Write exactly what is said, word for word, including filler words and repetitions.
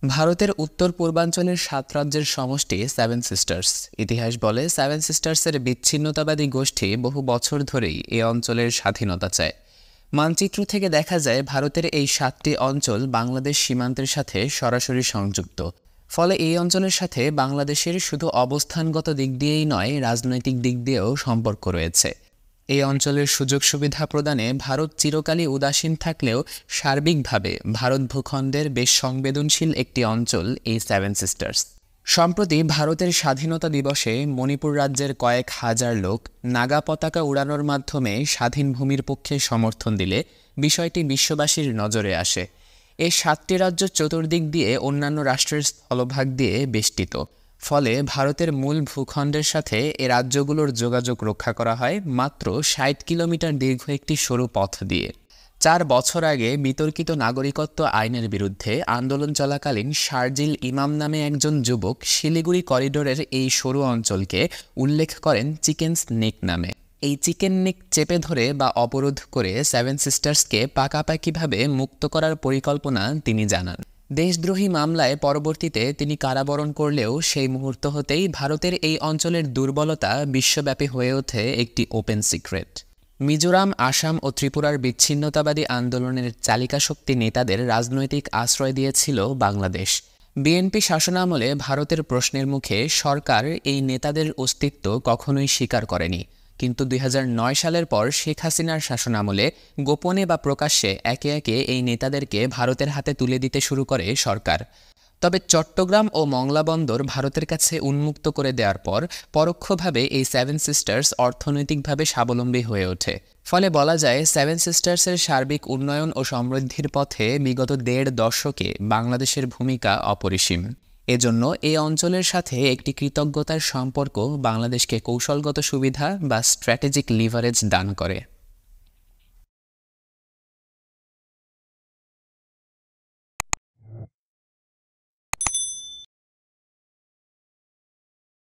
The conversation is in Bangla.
ভারতের উত্তর পূর্বাঞ্চলের সাত রাজ্যের সমষ্টি সেভেন সিস্টার্স। ইতিহাস বলে সেভেন সিস্টার্সের বিচ্ছিন্নতাবাদী গোষ্ঠী বহু বছর ধরেই এ অঞ্চলের স্বাধীনতা চায়। মানচিত্র থেকে দেখা যায় ভারতের এই সাতটি অঞ্চল বাংলাদেশ সীমান্তের সাথে সরাসরি সংযুক্ত। ফলে এই অঞ্চলের সাথে বাংলাদেশের শুধু অবস্থানগত দিক দিয়েই নয়, রাজনৈতিক দিক দিয়েও সম্পর্ক রয়েছে। এই অঞ্চলের সুযোগ সুবিধা প্রদানে ভারত চিরকালই উদাসীন থাকলেও সার্বিকভাবে ভারত ভূখণ্ডের বেশ সংবেদনশীল একটি অঞ্চল এই সেভেন সিস্টার্স। সম্প্রতি ভারতের স্বাধীনতা দিবসে মণিপুর রাজ্যের কয়েক হাজার লোক নাগা পতাকা উড়ানোর মাধ্যমে স্বাধীন ভূমির পক্ষে সমর্থন দিলে বিষয়টি বিশ্ববাসীর নজরে আসে। এই সাতটি রাজ্য চতুর্দিক দিয়ে অন্যান্য রাষ্ট্রের স্থলভাগ দিয়ে বেষ্টিত। ফলে ভারতের মূল ভূখণ্ডের সাথে এ রাজ্যগুলোর যোগাযোগ রক্ষা করা হয় মাত্র ষাট কিলোমিটার দীর্ঘ একটি সরু পথ দিয়ে। চার বছর আগে বিতর্কিত নাগরিকত্ব আইনের বিরুদ্ধে আন্দোলন চলাকালীন শারজিল ইমাম নামে একজন যুবক শিলিগুড়ি করিডোরের এই সরু অঞ্চলকে উল্লেখ করেন চিকেন স্নেক নামে। এই চিকেন নেক চেপে ধরে বা অবরোধ করে সেভেন সিস্টার্সকে পাকাপাকিভাবে মুক্ত করার পরিকল্পনা তিনি জানান। দেশদ্রোহী মামলায় পরবর্তীতে তিনি কারাবরণ করলেও সেই মুহূর্ত হতেই ভারতের এই অঞ্চলের দুর্বলতা বিশ্বব্যাপী হয়ে ওঠে একটি ওপেন সিক্রেট। মিজোরাম, আসাম ও ত্রিপুরার বিচ্ছিন্নতাবাদী আন্দোলনের চালিকাশক্তি নেতাদের রাজনৈতিক আশ্রয় দিয়েছিল বাংলাদেশ। বিএনপি শাসনামলে ভারতের প্রশ্নের মুখে সরকার এই নেতাদের অস্তিত্ব কখনোই স্বীকার করেনি। কিন্তু দুই হাজার নয় সালের পর শেখ হাসিনার শাসনামলে গোপনে বা প্রকাশ্যে একে একে এই নেতাদেরকে ভারতের হাতে তুলে দিতে শুরু করে সরকার। তবে চট্টগ্রাম ও মংলা বন্দর ভারতের কাছে উন্মুক্ত করে দেওয়ার পর পরোক্ষভাবে এই সেভেন সিস্টার্স অর্থনৈতিকভাবে স্বাবলম্বী হয়ে ওঠে। ফলে বলা যায় সেভেন সিস্টার্সের সার্বিক উন্নয়ন ও সমৃদ্ধির পথে বিগত দেড় দশকে বাংলাদেশের ভূমিকা অপরিসীম। এজন্য এই অঞ্চলের সাথে একটি কৃতজ্ঞতার সম্পর্ক বাংলাদেশকে কৌশলগত সুবিধা বা স্ট্র্যাটেজিক লিভারেজ দান করে।